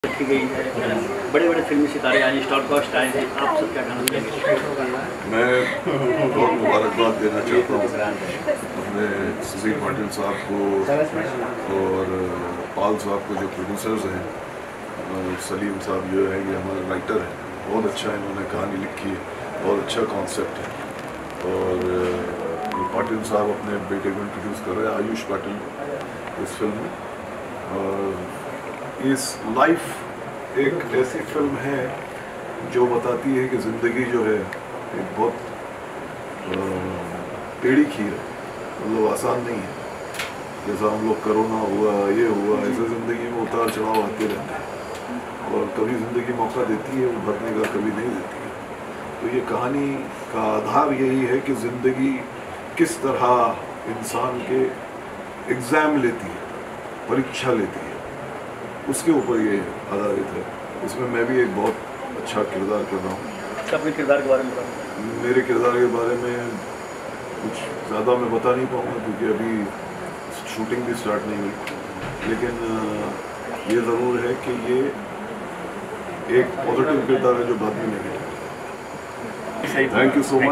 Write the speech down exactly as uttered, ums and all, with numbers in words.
रखी गई है, बड़े बड़े फिल्मी सितारे आए, स्टार कास्ट आए हैं, आप सब क्या कहना चाहेंगे? मैं बहुत मुबारकबाद देना चाहता हूँ अपने सुधीर पाटिल साहब को और पाल साहब को जो प्रोड्यूसर्स हैं, सलीम साहब जो है ये हमारे राइटर हैं, बहुत अच्छा इन्होंने कहानी लिखी है, बहुत अच्छा कॉन्सेप्ट है। और पाटिल साहब अपने बेटे को इंट्रोड्यूस कर रहे हैं, आयुष पाटिल, इस फिल्म में। और इस लाइफ एक ऐसी फिल्म है जो बताती है कि ज़िंदगी जो है एक बहुत टेढ़ी खीर है, मतलब आसान नहीं है। जैसा हम लोग कोरोना हुआ, ये हुआ, ऐसे ज़िंदगी में उतार चढ़ाव आते रहते हैं और कभी ज़िंदगी मौका देती है उभरने का, कभी नहीं देती है। तो ये कहानी का आधार यही है कि ज़िंदगी किस तरह इंसान के एग्ज़ाम लेती है, परीक्षा लेती है, उसके ऊपर ये आधारित है। इसमें मैं भी एक बहुत अच्छा किरदार कर रहा हूँ। अपने किरदार के बारे में बताओ। मेरे किरदार के बारे में कुछ ज़्यादा मैं बता नहीं पाऊँगा क्योंकि अभी शूटिंग भी स्टार्ट नहीं हुई, लेकिन ये ज़रूर है कि ये एक पॉजिटिव किरदार है जो बाद में नहीं है। Thank you so much.